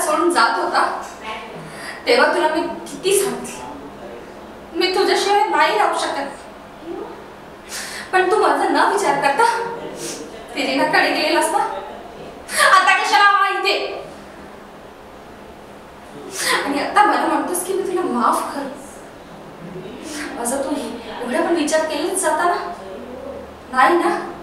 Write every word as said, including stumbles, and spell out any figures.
सोडून जात होता तेव्हा तुला मी किती सांगितलं मी तुझ्याशिवाय नाही राहू शकत, पण तू माझा न विचार करता फिरीनाकडे गेलेलास ना. आता कशाला हा इथे? आणि आता मला म्हणतोस की मी तुला माफ कर. माझा तू एवढा पण विचार केलाच जाता ना? नाही ना.